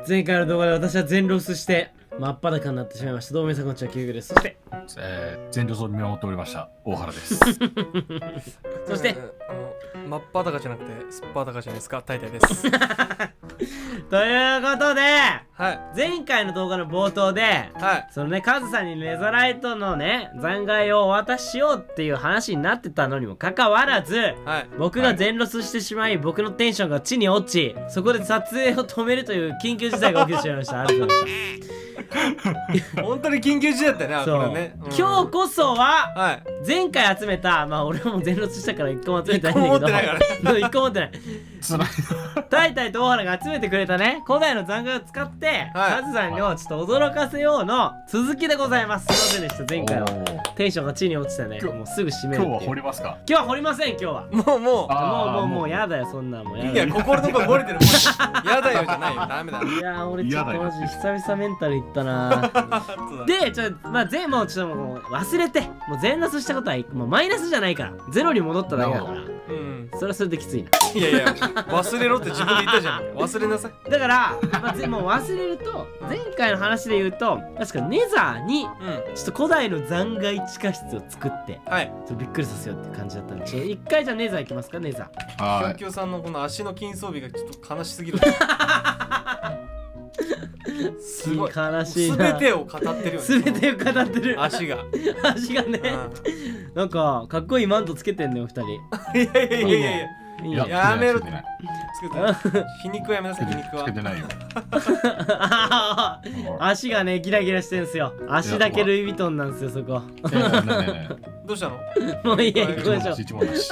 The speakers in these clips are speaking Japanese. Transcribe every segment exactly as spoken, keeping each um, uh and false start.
前回の動画で私は全ロスして真っ裸になってしまいました。どうも皆さんこんにちは、キュウグです。そして、 えー、全力を見守っておりました大原ですそして、 あの真っ裸じゃなくてすっぱ裸じゃないですか、大体です。 ということで、 はい、 前回の動画の冒頭で、 はい、 そのね、カズさんにネザライトのね残骸をお渡ししようっていう話になってたのにもかかわらず、 はい、 僕が全ロスしてしまい、僕のテンションが地に落ち、そこで撮影を止めるという緊急事態が起きてしまいました。ありがとうございました。 本当に緊急事態だったね、 そうこれね、うん、 今日こそは、 はい、 前回集めた、まあ俺はもう全ロスしたから一個も集めてないんだけど、 一個も持ってないから一個も持ってないタイタイと大原が集めてくれたね古代の残骸を使って、 はい、 カズさんをちょっと驚かせようの続きでございます。すいませんでした。前回はテンションが地に落ちてね、もうすぐ締めるっていう。 今日は掘りますか？ 今日は掘りません。今日はもうもうもうもうもうやだよ、そんなもうやだよ。 いや、心のとこ漏れてるもん。やだよじゃないよ、ダメだ。 いやー、俺ちょっとマジ久々メンタルいったなで、ちょっとまあ全もうちょっともう忘れて、もう全ロスしたことはもうマイナスじゃないから、ゼロに戻っただけだから、 うん、 それはそれできついな。 いやいや、忘れろって自分で言ったじゃん。忘れなさい。 だから、まあ、ぜもう忘れると、前回の話で言うと、確かネザーにうん、 ちょっと古代の残骸地下室を作って、 はい、 ちょっとびっくりさせようって感じだったんで、ちょっと一回じゃあネザー行きますか。ネザーはキョンキョンさんのこの足の筋装備がちょっと悲しすぎる。すごい悲しいな。 全てを語ってるよね。 全てを語ってる。 足が足がね、なんかかっこいいマントつけてんねよ二人。 いやいやいやいやいいや、 ね。 やめろ。 つけてないつけてない。皮肉はやめなさい、皮肉は。 つけてないよ足がねギラギラしてんすよ。足だけルイ・ヴィトンなんすよ、そこ。 どうしたの？ もういいや、行きましょう。 一問なし。 い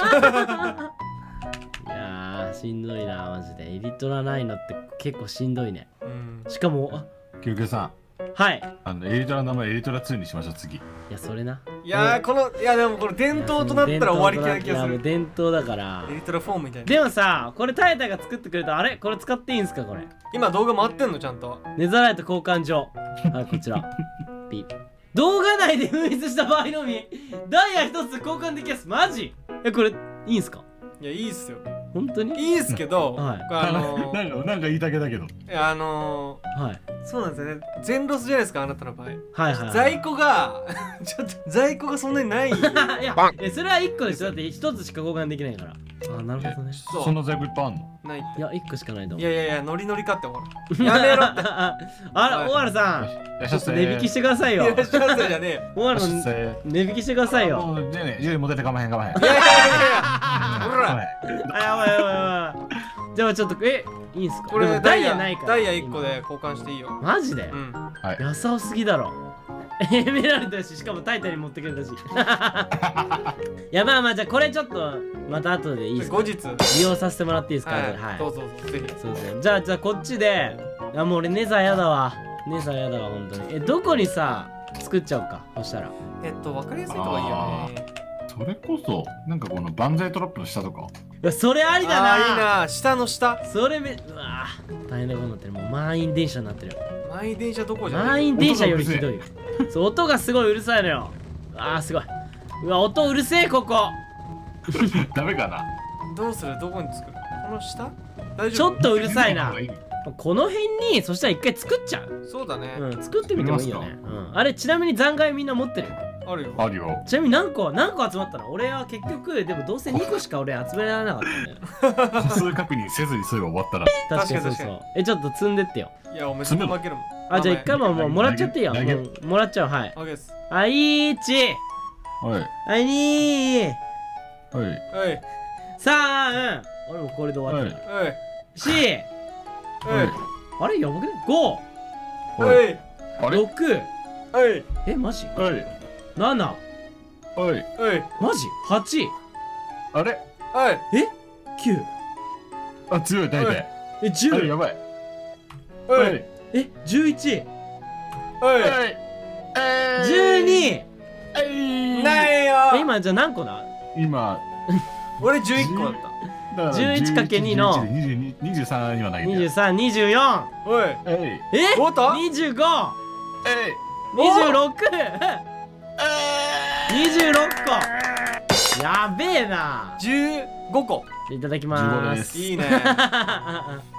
やー、しんどいな、マジで。エリトラないのって結構しんどいね。 うん、 しかも、あ、 キュウキュウさん、 はい。 あのエリトラの名前エリトラツーにしましょう、次。 いや、それな。 いやー、この、いやでもこれ伝統となったら終わりな気がする。 伝統だから。 エリトラフォームみたいな。 でもさ、これタイタイが作ってくれた、あれこれ使っていいんすか、これ。 今動画回ってんのちゃんと。 ネザライト交換所。はい、こちら。ピッ。動画内で紛失した場合のみ、ダイヤ一つ交換できます。マジ？え、これ、いいんすか？ いや、いいっすよ。 本当にいいっすけど、 はい、 あのー、 なんかなんか言いたげだけど、 いや、あのー、はい、 そうなんですよね。全ロスじゃないですか、あなたの場合。はいはい、はい、 在庫がちょっと在庫がそんなにない。いや、え、それはいっこでしょ。だってひとつしか交換できないから。あ、なるほどね。 そそんな在庫いっぱいあんの？ ないって。 いや、いっこしかないと思う。 いやいやいや、ノリノリかって思う。やめろって。 あら、大原さん、ちょっと値引きしてくださいよ。 いらっしゃいませじゃねえよ。 大原の値引きしてくださいよ。 じゃあね、じゃあモテてかまへんかまへん。 いやいやいやいや、ほら。 あ、やばいやばいやばい。じゃあちょっと、え、いいんすか？ これダイヤないから。 ダイヤいっこで交換していいよ。 マジで？ うん。 はい。 安さすぎだろ。エメラルドだし、しかもタイタンに持ってくれたし。いや、まあまあ、じゃあこれちょっとまた後でいいですか？ 後日利用させてもらっていいですか？ はい。 はい。 どうぞどうぞ、ぜひ。 そうですね。じゃあじゃあこっちで、あ、もう俺ネザーやだわ。ネザーやだわ、本当に。え、どこにさ作っちゃおうか。そしたら。 えっと、わかりやすいとこがいいよね。 それこそなんかこの万歳トラップの下とか。 いや、それありだな。 あ、いいな。下の下。 それめ、うわぁ、大変なことになってる。もう満員電車になってるよ。 満員電車どこじゃない？ 満員電車よりひどいよ。そう、音がすごいうるさいのよ。あー、すごい。うわ、音うるせえ、ここ。 ダメかな。 どうする？どこに作る？この下？大ち丈夫？ ょっとうるさいな。この辺に、そしたら一回作っちゃう。 そうだね。 うん、作ってみてもいいよね。うん。あれ、ちなみに残骸みんな持ってる？ あるよ。 あるよ。 ちなみに何個何個集まったの？俺は結局、でもどうせにこしか俺集められなかったんだよ。 個数確認せずにそういえば終わったら。 確かにそうそう。え、ちょっと積んでってよ。 いや、おめでとう負けるもん。 あ、じゃあ一回ももうもらっちゃっていいよ。 投げもうもらっちゃう、はい。 オッケーです。 あ、いち、 はいあ、に、 はいはい。 さん、俺もこれで終わってる。 はい。 し、 はい。 あれやばくね？ご、 はい。 あれろく、 はい。 え、マジ？ はいなな、 はいはい。 マジ？はち、 あれはい。 え、きゅう、 あ、強い大体。 え、じゅう、 あれやばい。 はい。 え、じゅういち、 はい。 じゅうに、 ないよ。 え、今じゃあ何個だ？ 今俺じゅういっこだった。 じゅういちかけるに のにじゅうに、にじゅうさんにはないんだよ。 にじゅうさん、にじゅうよん、 おい。 えいえ、 おっとにじゅうご、 えいにじゅうろく、にじゅうろっこ。やべえな。 じゅうごこ。 いただきまーす。 いいね。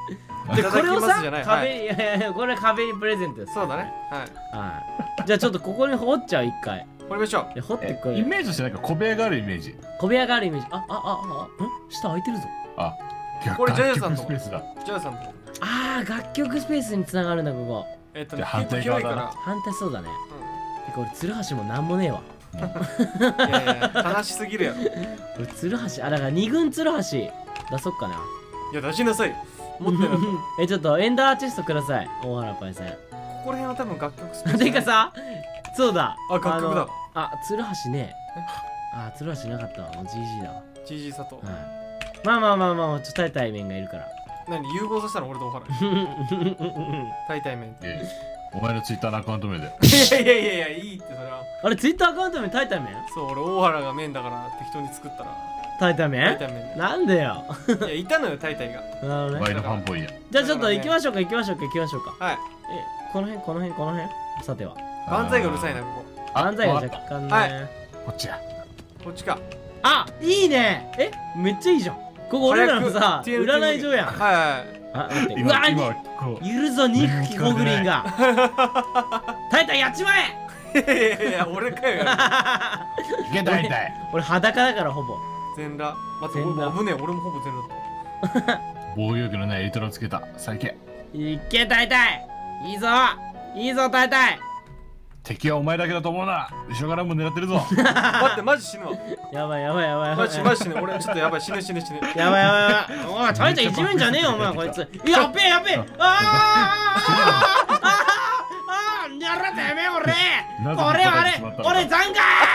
でいただきこれをさますじゃない。は壁い。 にいやいやこれ壁にプレゼントです。 そうだね。はい。 はい。じゃあちょっとここに掘っちゃう一回。 掘りましょう。 で掘ってえこれイメージとしてなんか小部屋があるイメージ。 小部屋があるイメージ。ああああん下空いてるぞ。 あ、 これジャイアンさんの楽曲スペースだ。 ジャイさんと。 ああ楽曲スペースに繋がるんだここ。 えっとね、 じゃあ反結構対側だな広いから。 反対そうだね。てか俺鶴橋もなんもねえわ。 いやいや、悲しすぎるやろ。い俺鶴橋あだから二軍鶴橋出そっかな。 や、出しなさい。持ってなかっえちょっとエンダーチェストください大原パイセン。 た。ここら辺は多分楽曲スペース。 てか。さそうだあ、楽曲だ。 あ鶴橋ねあ鶴橋なかったわもう ジージー だわ。 ジージー 佐藤。 はいまあまあまあまあちょっと対対面がいるから何融合させたの俺と大原。対対面って。 えお前のツイッターのアカウント名で。 いやいやいやいや、いいってそれは。 あれツイッターアカウント名対対面そう、俺大原が面だから適当に作ったら。 対対面対対面なんでよで。いや、いたのよ、対対が。 なるほどねワイのファンっぽいや。 じゃあちょっと行きましょうか行きましょうか行きましょうかはい。 えこの辺この辺この辺さては万歳がうるさいな、ここ。 あ漫才がわかっ若干ね、 はいこっちや。 こっちか。 あいいねえめっちゃいいじゃんここ俺らのさ早く占い所やんはいはいあ待ってう今わ今こう。 いるぞ憎きホグリンがタイタンやっちまえいやいやいや、俺かよ。 いけ大体。 俺裸だからほぼ全裸。待って、 全裸俺危ねえ、俺もほぼ全裸だっ防御力のないエリトラをつけた。最強。 いけタイタイいいぞいいぞタイタイ敵はお前だけだと思うな。後ろからも狙ってるぞ。 た。待って、マジ死ぬわ。 やばいやばいやばいやばいマジマジ死ぬ。俺ちょっとやばい、死ぬ死ぬ死ぬ。 やばいやばいやばいおいタイタンいじめんじゃねえよお前こいつやっべえやっべえあーあーあーやらてめえ俺なぜこれはあれしまったのか俺残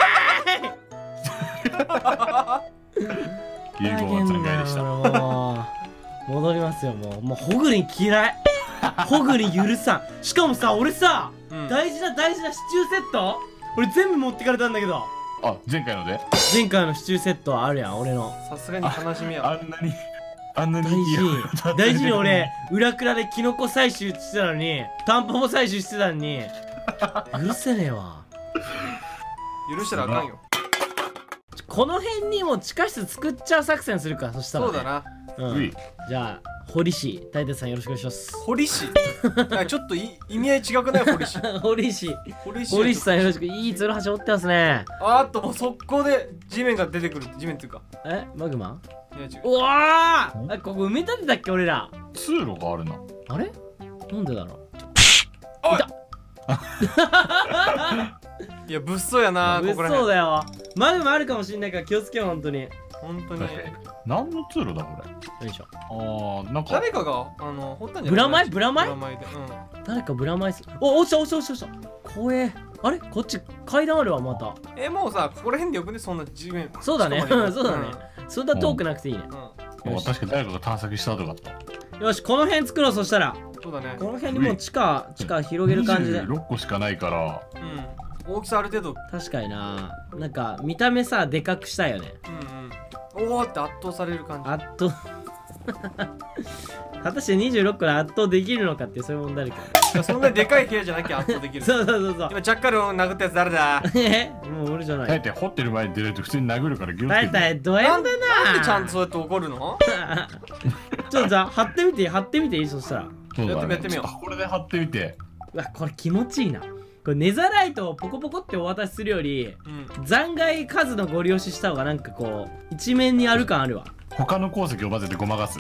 有効な残骸でした。 もう戻りますよもうもうホグリン嫌いホグリン許さんしかもさ俺さ、 うん。 大事な大事なシチューセット俺全部持ってかれたんだけどあ、前回ので。 前回のシチューセットあるやん俺のさすがに悲しみやわ。 あんなに。あんなに大事いいよ大事に俺裏倉でキノコ採集してたのにタンポポ採集してたのに許せねえわ許したらあかんよ。 この辺にも地下室作っちゃう作戦するかそしたら、ね、 そうだな。 う、 うんい。 じゃあ堀市大鉄さんよろしくお願いします堀市。あちょっとい意味合い違くない堀市。 堀市堀市。 堀市さんよろしくいいツルハシ折ってますねあーっともう速攻で地面が出てくる。地面っていうか。 えマグマいや違う。 うわーあここ埋め立てたっけ俺ら通路があるな。 あれなんでだろうおいいたいや物騒やなこ物こら辺。 騒だよマグマあるかもしんないから気をつけよう本当によ本当に確かに。何の通路だこれ。 いしょああ、なんか。 誰かがあの掘ったんじゃない？ ブラマイブラマイブラマイで。うん。 誰かブラマイスお落ちた落ちた落ちた落ちた怖えあれこっち階段あるわまたえもうさここら辺でよくねそんな地面。 そうだね近くまでそうだねそんな遠くなくていいねうん。うんよし確かに誰かが探索した後があった。 よしこの辺作ろうそしたらそうだね。 この辺にもう地下地下広げる感じでにじゅうろっこしかないから。 うん。大きさある程度。 確かにななんか見た目さでかくしたいよねうんうん。おおって圧倒される感じ。 圧倒果たしてにじゅうろっこで圧倒できるのかっていうそういう問題あるけいやそんなにでかい部屋じゃなきゃ圧倒できる。 どそうそうそうそう今ジャッカルを殴ったやつ誰だ？ えもう俺じゃない大体掘ってる前に出ると普通に殴るから気をつけて。 大体ド M だなんでななんでちゃんとそうやって怒るの？ ちょっとじゃあ貼ってみて貼ってみていいそしたらそうだねやってみやってみようちょっとこれで貼ってみて。 うわこれ気持ちいいなこれネザライトをポコポコってお渡しするよりうん。 残骸数のご利用しした方がなんかこう一面にある感あるわ他の鉱石を混ぜてごまかす。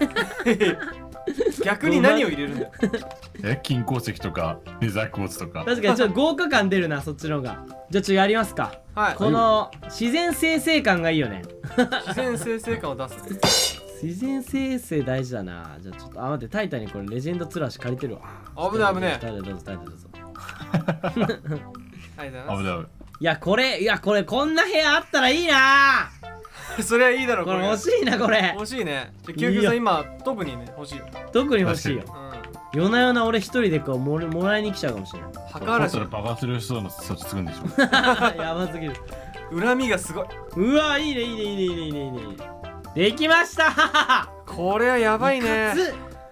逆に何を入れるんだよ。 え、金鉱石とか、レザークォーツとか。 確かにちょっと豪華感出るなそっちの方がじゃあちょっとやりますかはい。 この自然生成感がいいよね自然生成感を出す。 自然生成大事だなじゃあちょっとあ待ってタイタンにこれレジェンドツラシ借りてるわ危ない危ねえ。 タイタンどうぞタイタンどうぞはい、ありがとうございま危ない。 いやこれいやこれこんな部屋あったらいいなす。それはいいだろ、これ。 これ欲しいなこれ欲しいね。じゃあ、救急さん今、特にね、欲しいよ。 特に欲しいよう夜な夜な俺一人でこうもらもらいに来ちゃうかもしれないん。 掘墓嵐ったら。爆発する人の措置つくんでしょ。 やばすぎる恨みがすごい。 うわいいねいいねいいねいいねいいねいいねできましたこれはやばいね。 いかつ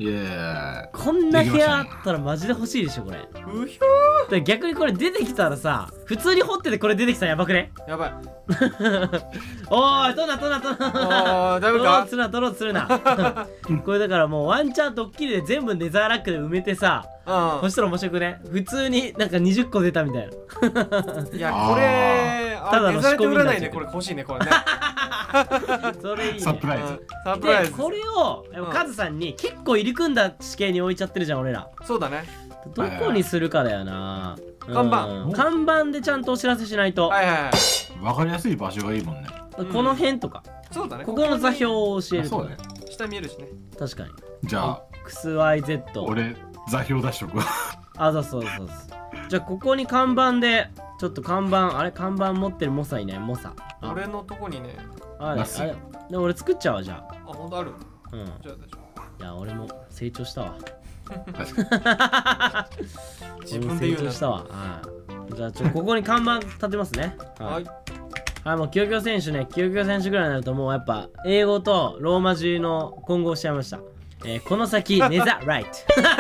いやいやこんな部屋あったらマジで欲しいでしょこれ。 うひょで逆にこれ出てきたらさ、普通に掘っててこれ出てきたらやばくね？ ーやばい。 おーい、取るな取るな取るな。 あーダメ取ろうかとするな取ろうとするな。これだからもうワンチャンドッキリで全部ネザーラックで埋めてさ、 うそしたら面白くね？普通になんかにじゅっこ出たみたいな。 ん。いやこれただのあデザイン仕込みになっちゃう占いね、これ欲しいねこれね。 それいいね。 サプライズ。 うんサプライズ。 でこれをでもカズさんに結構入り組んだ地形に置いちゃってるじゃん俺ら。 そうだね。 どこにするかだよな。 看板うん看板でちゃんとお知らせしないと。 はいはいはい。 わかりやすい場所がいいもんね。 この辺とか、 そうだね。 ここの座標を教えるとそうね。 下見えるしね。 確かに。 じゃあエックスワイゼット。 俺座標出しとくわ。ああ、そうそうそうそう。じゃあここに看板でちょっと看板、あれ看板持ってるモサいないモサ。あ俺のとこにね。 あれナスあれで俺作っちゃうわじゃあ、ほんとある。 あ。うん。いじゃあ大丈や俺も成長したわ。 確か夫。自俺も分で言うな。 成長したわ。はい。じゃあちょここに看板立てますね。 はい。 はい、もうキヨキヨ選手ね、キヨキヨ選手ぐらいになるともうやっぱ英語とローマ字の混合しちゃいました。えー、この先ネザライ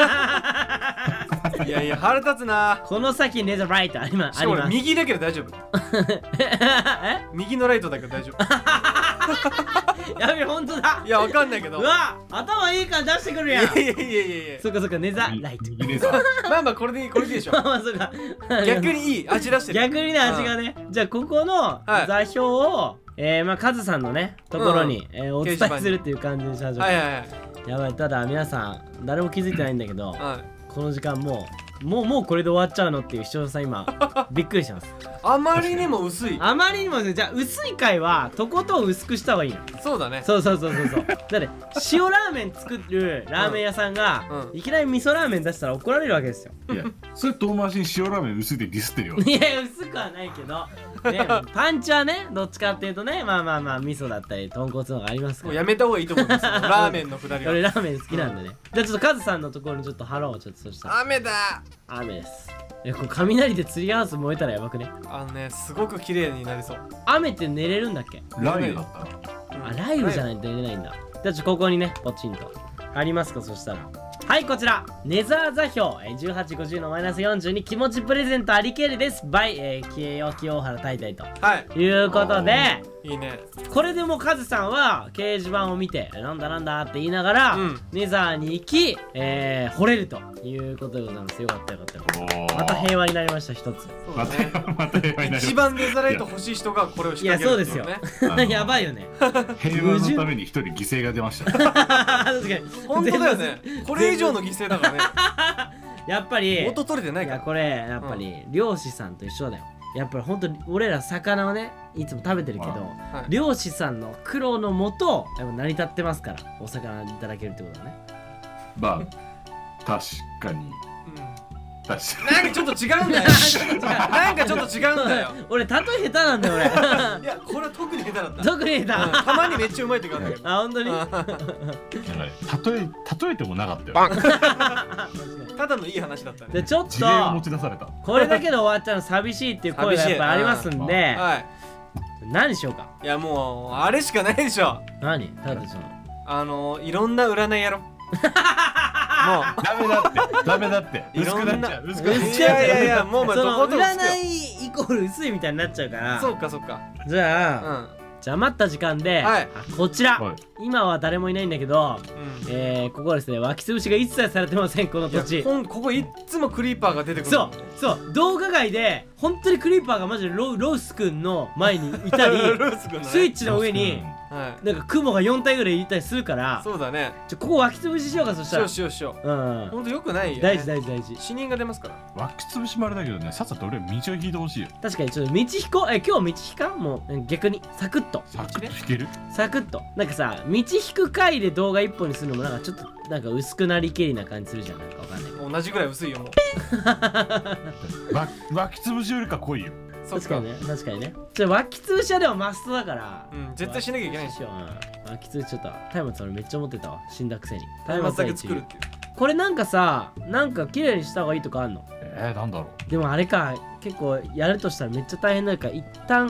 ト。 いやいや腹立つな。 この先ネザライトあります。 しかも俺あります。 右だけど大丈夫。 え右のライトだけど大丈夫。 やべえ、ほんとだ。 いやわかんないけど。 うわ頭いい感出してくるやん。 いやいやいやいやいや。 そっかそっか、ネザにライト。 右レーザー。 まあまあこれでいいこれでいいでしょ。 まあまあそっか。 逆にいい味出してる。 逆にね、味がね。じゃあここのはい座標を、えー、まあカズさんのねところに、えーお伝え掲示板にするっていう感じにしましょうか。 はいはいはい。 やばい、ただ皆さん誰も気づいてないんだけど、 はい。 この時間もうもうもうこれで終わっちゃうのっていう視聴者さん今びっくりしてます。 あまりにも薄い。 あまりにもね、じゃあ薄い回はとことん薄くした方がいいの。 そうだね。 そうそうそうそうそう。だって塩ラーメン作るラーメン屋さんが、 うんいきなり味噌ラーメン出したら怒られるわけですよ。 いや、それ遠回しに塩ラーメン薄いでディスってるよ。 いや薄くはないけど、ね、パンチはねどっちかっていうとね、まあまあまあ味噌だったり豚骨のがありますから。 もうやめた方がいいと思うんですよ。ラーメンのくだりは。 俺ラーメン好きなんでね。じゃあちょっとカズさんのところにちょっと貼ろう。ちょっとそしたら雨だ。 雨です。え、これ雷でツリーハウス燃えたらやばくね？ あのねすごく綺麗になりそう。 雨って寝れるんだっけ？ 雷雨だったら。 あ、雷雨じゃないと寝れないんだ。じゃあちょここにねポチンとありますか。そしたらはいこちらネザー座標えーじゅうはち、ごじゅうのマイナスよんじゅうに気持ちプレゼントありけりです。バイ、えー、清よ清原大体とはいいうことで、 いいね。 これでもうカズさんは掲示板を見てなんだなんだって言いながら、 うんネザーに行き、えー、掘れるということでございます。よかったよかったよかった。 おーまた平和になりました一つ。 そうだね。 また平和になり一番デザライト欲しい人がこれを仕いや掛けそうですよるってい。 あのやばいよね。 平和のために一人犠牲が出ました。 確かに本当だよね。これ以上の犠牲だからね。 やっぱり元取れてないから。 いやこれやっぱり漁師さんと一緒だよ。やっぱり本当に俺ら魚をねいつも食べてるけど、 はい漁師さんの苦労のもとやっぱ成り立ってますからお魚いただけるってことだね。 まあ、確かに。 うん確かなんかちょっと違うんだよ。なんかちょっと違うんだよ。 俺例え下手なんだよ俺。 いやこれは特に下手だった。 特に下うんたまにめっちゃうまい時あるんだけど。 手。あ本当に。 に。なんかね例え、例えてもなかったよ。 ただのいい話だったね。 でちょっ事例を持とち出された。 これだけで終わっちゃうの寂しいっていう声がやっぱありますんで、 はい。 何しようか。 いやもうあれしかないでしょ。 何ただそのあのいろんな占いやろ。もダメだって、ダメだって。 いろんな薄くなっちゃう。薄くう。 なっ薄いちゃう。 やいやいやもうまあそのどこともつくよ。 占いイコール薄いみたいになっちゃうから。 そうかそうか。 じゃあ、 うん。 じゃあ余った時間で、 はいあこちら、 はい今は誰もいないんだけど、 うんえー、ここはですね湧き潰しが一切されてませんこのいや土地。 ほんここいっつもクリーパーが出てくるそうそう動画外で本当にクリーパーがマジでロロースくんの前にいたりロース君のねスイッチの上にはいなんか雲がよん体ぐらいいたりするからそうだねちょここ湧き潰ししようかそししたよら。 うしようしようんうほんとよくないよね大事大事大事。 死人が出ますから湧き潰しもあれだけどね、さっさと俺道を引いてほしいよ。 確かにちょっと道引こう。え今日道引かんもう逆にサクッとサクッと引ける？ サクッとなんかさ道引く回で動画一本にするのもなんかちょっとなんか薄くなりけりな感じするじゃん。なんかわかんないけど同じぐらい薄いよもうわ湧き潰しよりか濃いよ。 そっ確かにね確かにね。ちょ湧き潰しはでもマストだからうん絶対しなきゃいけないんですよよ。うん湧き潰しちょっと松明俺めっちゃ持ってたわ死んだくせに。 松明だけは作るっていうこれなんかさなんか綺麗にした方がいいとかあんの？ えー、なんだろう。 でもあれか結構やるとしたらめっちゃ大変だから一旦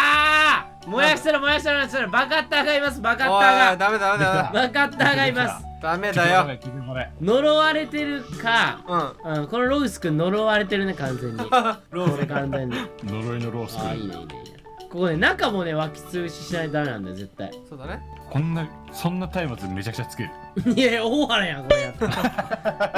ああ燃やしたら燃やしたら燃やしたらバカッターがいますバカッターがおいダメダメダメバカッターがいます。 ダメだよ。 聞いてもらえ。 呪われてるか、 うん。 うん、このロースくん呪われてるね、完全に。 ローこれ完全に。 呪いのロースああ、いいね、いいね、いいね。ここね、中もね、湧き潰ししないとダメなんだよ、絶対。 そうだね。 こんなそんな松明めちゃくちゃつける。 いやいや、大原やん、これやった。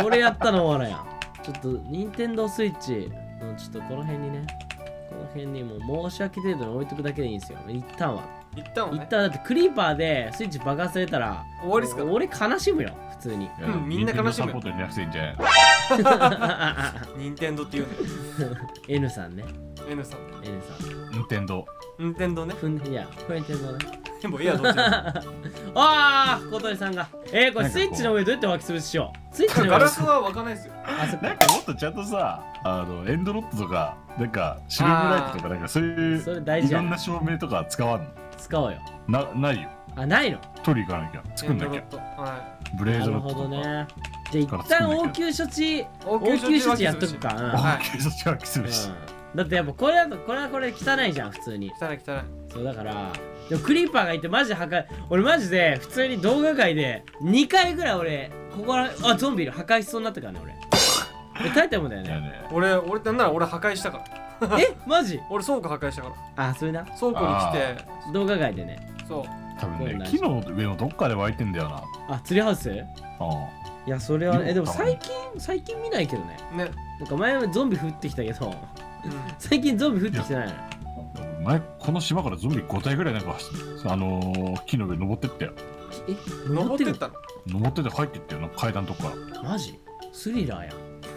これやったの大原やん。ちょっと、任天堂スイッチ、うん、ちょっとこの辺にね、この辺にもう申し訳程度に置いとくだけでいいんですよ。一旦は。 一旦はね。 一旦だってクリーパーでスイッチ爆発されたら、 終わりっすから。 俺悲しむよ、普通に。 いやうんみんな悲しむよ任天堂サポートになくていいんじゃない？ 任天堂って言うんだよ。 N さんね。 N さん。 N さん。 任天堂。 任天堂ね。 ふんいや、ふんてんのね。 でもいいや、どっちでも。 ああ、小鳥さんが。えー、これスイッチの上どうやって湧き潰ししよう。スイッチの上。 ガラスは湧かないですよ。 あ、そっか。 なんかもっとちゃんとさ、あのエンドロットとか、なんかシルブライトとか、なんかそういうそれ大事やいろんな照明とか使わんの？ 使おうよ。 なないよ。 あ、ないの？ 取り行かなきゃ、作んなきゃ。 エンドロットはブレーなるほドロットとか。 どね。じゃあ一旦応急処置、応応急急処置処置やっとくか。うんはい警察が来するし。 うんだってやっぱこれだとこれはこれ汚いじゃん普通に。 汚い汚い。 そうだからでもクリーパーがいてマジで破壊。俺マジで普通に動画界でにかいぐらい俺ここらあゾンビいる破壊しそうになったからね俺。えタイタムだよね。 いやね俺、俺なんなら俺破壊したから。 えマジ？ 俺倉庫破壊したからあそれな倉庫に来て動画界でね。 そう多分ね、 そうなん木の上のどっかで湧いてんだよな。 あツリーハウス？ うんいやそれはねえでもでも最近最近見ないけどね。 ね、 なんか前はゾンビ降ってきたけどうん、 最近ゾンビ降ってきてないのよ。 前この島からゾンビご体ぐらいなんかあのー、木の上登ってったよ。 え登っる登っててったの。 登ってて入ってったよな、階段とかかマジスリラーやん。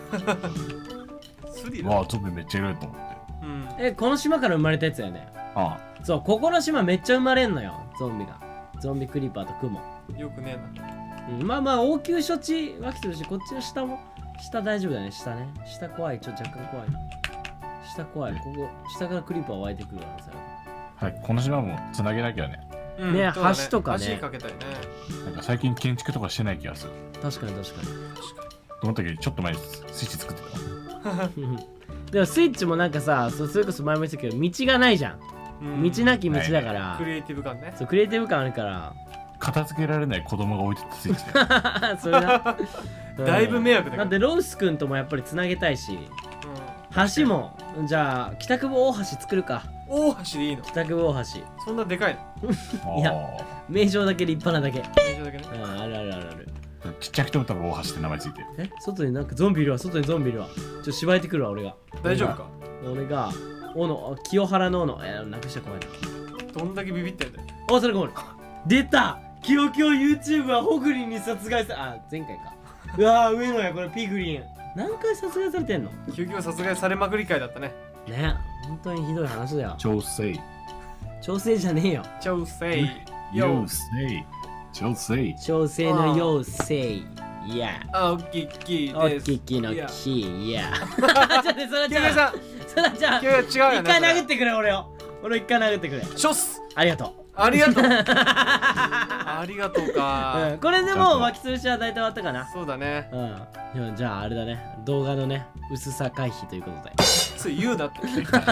スリら。 ラー。 わあゾンビめっちゃいると思って。 うん。 えこの島から生まれたやつやね。 あそうここの島めっちゃ生まれんのよゾンビが。ゾンビクリーパーとクモ。 よくねえな。 うん、まあまあ応急処置湧きするしこっちの下も下大丈夫だね。下ね下怖い。ちょっと若干怖いな。下怖い。ここ下からクリーパー湧いてくるからさ。 あはい、この島もつなげなきゃね。 うんねそうだ橋とかね橋にかけたいね。 なんか最近建築とかしてない気がする。 確かに確かに。 と思ったけどちょっと前にスイッチ作ってた。 でもスイッチもなんかさそそれこそ前も言ってたけど道がないじゃん。 うん道なき道だから、 クリエイティブ感ね。 そうクリエイティブ感あるから片付けられない子供が置いてたスイッチだよ。 それな、うんだいぶ迷惑だけどだってロース君ともやっぱりつなげたいし橋もじゃあ北久保大橋作るか。 うん。大橋でいいの。 北久保大橋そんなでかいの。 いやあ名称だけ立派なだけ。 名称だけね。 うんあるあるあるある。 ーちっちゃくても多分大橋って名前ついてる。 え外になんかゾンビいるわ。外にゾンビいるわ。ちょっと芝居てくるわ俺が。 大丈夫か。 俺が斧清原の斧えー、なくしたら怖いな。 どんだけビビってんだよ。 おそれごめん出たキヨキヨ YouTube はホグリンに殺害さあ前回か。うわー上野やこれピグリン何回殺害されてんの救急殺害されまくり会だったね。 ね本当にひどい話だよ。 調整。 調整じゃねえよ。 調整。 よよ。 せ。調整。 調整の妖精いやあ、おっきいきおっです。 ききのいやきいやちょっと待ってそらちゃん救急さん。 そらちゃん救急違うよ一ね。 回殴ってくれ俺を俺を一回殴ってくれ。 ショス。 ありがとありがとう。ありがとうう、 かうん、。これでもう巻き潰しは大体終わったかな。 そうだね。 うんでもじゃああれだね動画のね薄さ回避ということでつい言うなって。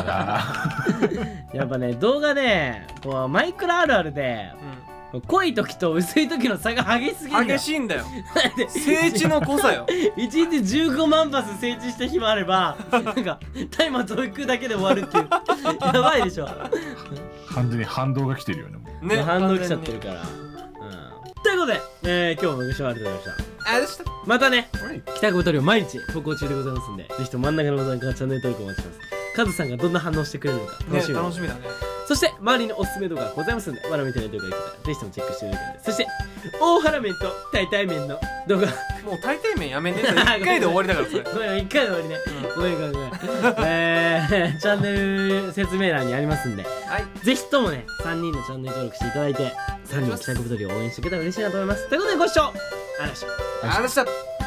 やっぱね動画ねこうマイクラあるあるで濃い時と薄い時の差が激しすぎるんだよ。 激しいんだよ。聖地の濃さよ。 いちにちじゅうごまん発整地した日もあればなんかタイマー遠くだけで終わるっていうやばいでしょ。 完全に反動が来てるよね。もうね。 反応来ちゃってるから。うんということで、えー、今日もご視聴ありがとうございました。 あでした。 またね北久保トリオ毎日投稿中でございますんでぜひとも真ん中のボタンからチャンネル登録お待ちしてます。カズさんがどんな反応してくれるのか楽ねしみに、 楽しみだね。 そして周りのおすすめ動画がございますのでまだ見てない動画がいたらぜひともチェックしてみてください。そして大原面と大体面の動画もう大抵面やめねえ。一回で終わりだからそれ。 ごめん一回で終わりね、ごめんごめんごめんえー、チャンネル説明欄にありますんではい。 ぜひともねさんにんのチャンネル登録していただいてさんにんの北久保トリオを応援してくれたら嬉しいなと思います。ということでご視聴ありがとうございました。 あでした。